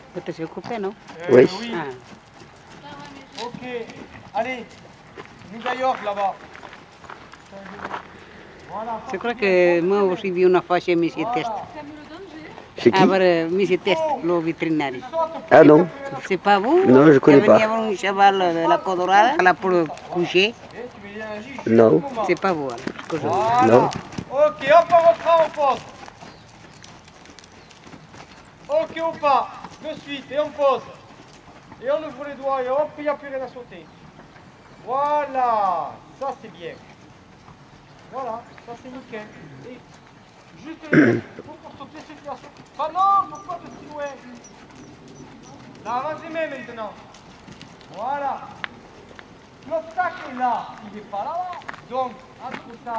Peut-être c'est coupé, non? Oui. Oui. Ah. Ok. Allez. New York là-bas. Voilà. Je crois que moi aussi j'ai vu une fois chez Monsieur Test. C'est qui? Avoir Monsieur Test, le vétérinaire. Ah non, C'est pas vous? non, je connais Il y avait pas. un cheval de la Colorada, là pour coucher. Tu mets l'énergie juste Non. au moment. C'est pas vous, alors. Que je- Voilà. Non. Ok, hop, on reprend en pause. Ok ou pas? De suite, et on pose. Et on ouvre les doigts et hop, il n'y a plus rien à sauter. Voilà, ça c'est bien. Voilà, ça c'est nickel. Et juste le pour sauter, c'est bien. Ah non, pourquoi de si loin? Là, avancez-moi maintenant. Voilà. L'obstacle est là, il n'est pas là. Donc, entre ça.